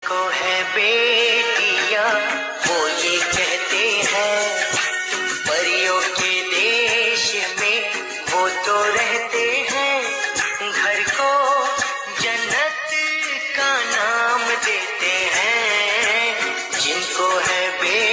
जिनको है बेटियां वो ये कहते हैं परियों के देश में वो तो रहते हैं, घर को जन्नत का नाम देते हैं। जिनको है बेटियां